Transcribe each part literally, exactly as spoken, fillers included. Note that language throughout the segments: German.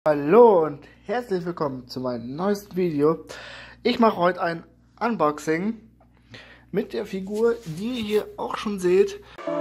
Hallo und herzlich willkommen zu meinem neuesten Video. Ich mache heute ein Unboxing mit der Figur, die ihr hier auch schon seht.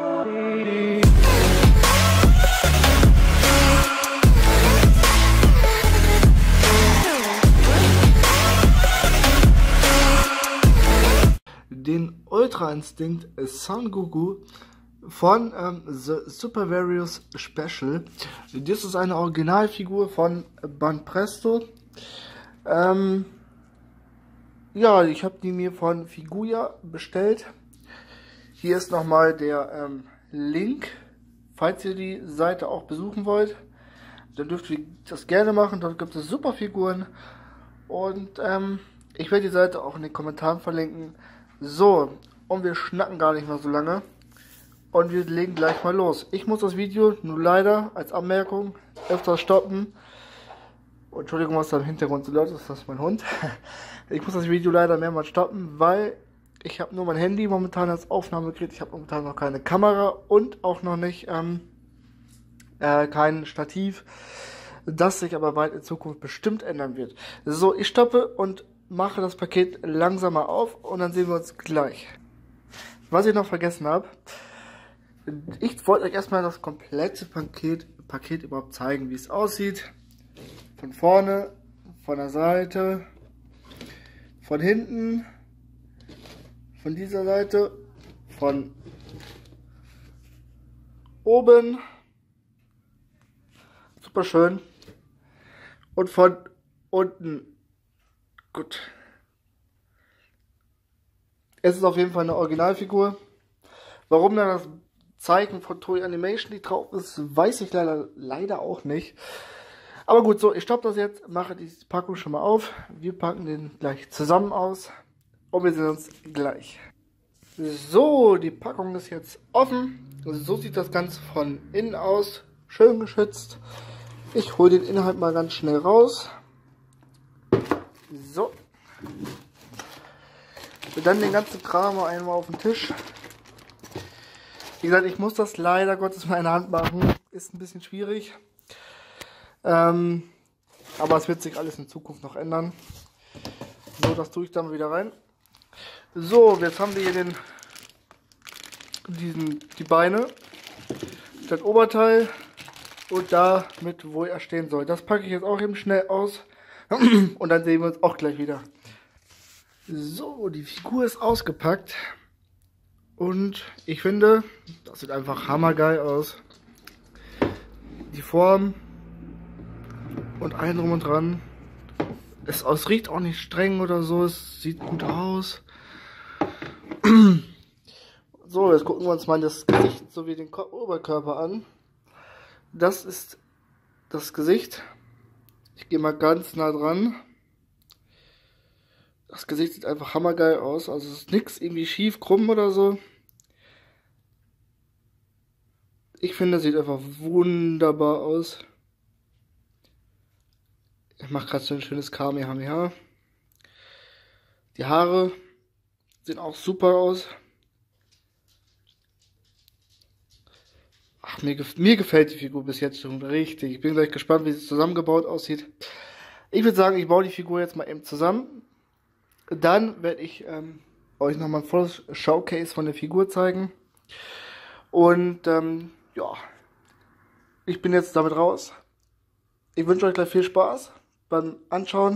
Den Ultra Instinct Son Goku von ähm, The Super Various Special. Das ist eine Originalfigur von Banpresto. Ähm, ja, ich habe die mir von Figuya bestellt. Hier ist nochmal der ähm, Link, falls ihr die Seite auch besuchen wollt. Dann dürft ihr das gerne machen, dort gibt es super Figuren. Und ähm, ich werde die Seite auch in den Kommentaren verlinken. So, und wir schnacken gar nicht mehr so lange. Und wir legen gleich mal los. Ich muss das Video nur leider als Anmerkung öfter stoppen. Oh, Entschuldigung, was da im Hintergrund so laut ist, das ist mein Hund. Ich muss das Video leider mehrmals stoppen, weil ich habe nur mein Handy momentan als Aufnahmegerät. Ich habe momentan noch keine Kamera und auch noch nicht ähm, äh, kein Stativ, das sich aber bald in Zukunft bestimmt ändern wird. So, ich stoppe und mache das Paket langsamer auf und dann sehen wir uns gleich. Was ich noch vergessen habe: Ich wollte euch erstmal das komplette Paket, Paket überhaupt zeigen, wie es aussieht. Von vorne, von der Seite, von hinten, von dieser Seite, von oben. Super schön. Und von unten. Gut. Es ist auf jeden Fall eine Originalfigur. Warum dann das Zeichen von Toei Animation, die drauf ist, weiß ich leider, leider auch nicht. Aber gut, so, ich stoppe das jetzt, mache die Packung schon mal auf. Wir packen den gleich zusammen aus und wir sehen uns gleich. So, die Packung ist jetzt offen. So sieht das Ganze von innen aus. Schön geschützt. Ich hole den Inhalt mal ganz schnell raus. So. Und dann den ganzen Kram mal einmal auf den Tisch. Wie gesagt, ich muss das leider Gottes mal in der Hand machen. Ist ein bisschen schwierig. Ähm, aber es wird sich alles in Zukunft noch ändern. So, das tue ich dann wieder rein. So, jetzt haben wir hier den, diesen, die Beine, das Oberteil und damit, wo er stehen soll. Das packe ich jetzt auch eben schnell aus und dann sehen wir uns auch gleich wieder. So, die Figur ist ausgepackt. Und ich finde, das sieht einfach hammergeil aus. Die Form und allem drum und dran. Es, es riecht auch nicht streng oder so, es sieht gut aus. So, jetzt gucken wir uns mal das Gesicht sowie den Oberkörper an. Das ist das Gesicht. Ich gehe mal ganz nah dran. Das Gesicht sieht einfach hammergeil aus. Also es ist nichts irgendwie schief, krumm oder so. Ich finde, es sieht einfach wunderbar aus. Ich mache gerade so ein schönes Kamehameha. Die Haare sehen auch super aus. Ach, mir, gef mir gefällt die Figur bis jetzt schon richtig. Ich bin gleich gespannt, wie sie zusammengebaut aussieht. Ich würde sagen, ich baue die Figur jetzt mal eben zusammen. Dann werde ich ähm, euch nochmal ein volles Showcase von der Figur zeigen. Und ähm, ja, ich bin jetzt damit raus. Ich wünsche euch gleich viel Spaß beim Anschauen.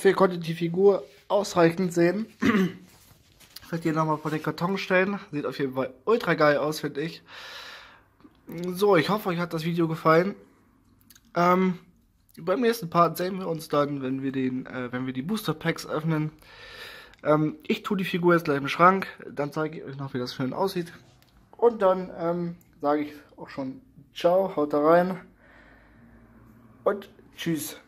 hoffe, ihr konntet die Figur ausreichend sehen. Ich werde die nochmal vor den Karton stellen. Sieht auf jeden Fall ultra geil aus, finde ich. So, ich hoffe, euch hat das Video gefallen. Ähm, beim nächsten Part sehen wir uns dann, wenn wir, den, äh, wenn wir die Booster Packs öffnen. Ähm, ich tue die Figur jetzt gleich im Schrank. Dann zeige ich euch noch, wie das schön aussieht. Und dann ähm, sage ich auch schon ciao, haut da rein. Und tschüss.